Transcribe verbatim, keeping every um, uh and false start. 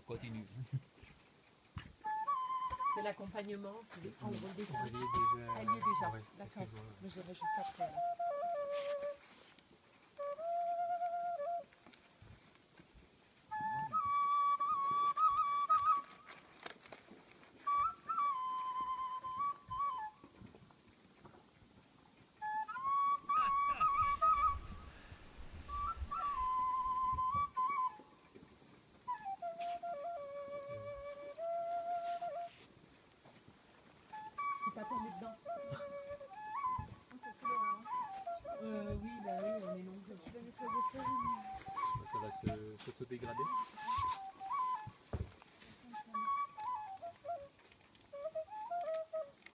continue. C'est l'accompagnement, tu en gros des Elle y est déjà. Elle y est déjà, Ouais, d'accord. excuse-moi. Mais j'irai juste après. là. Faut pas tomber dedans. Ça c'est le... Euh, oui, bah oui, on est long. Tu vas mettre le vaisselle. Ça va se, s'auto-dégrader.